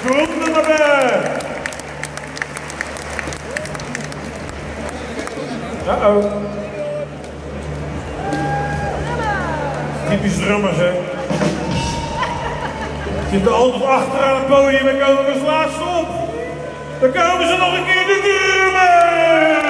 Komt er maar bij. Uh-oh. Typisch drummers, hè. Zitten altijd achteraan het podium en komen als laatste op. Dan komen ze nog een keer de drummen.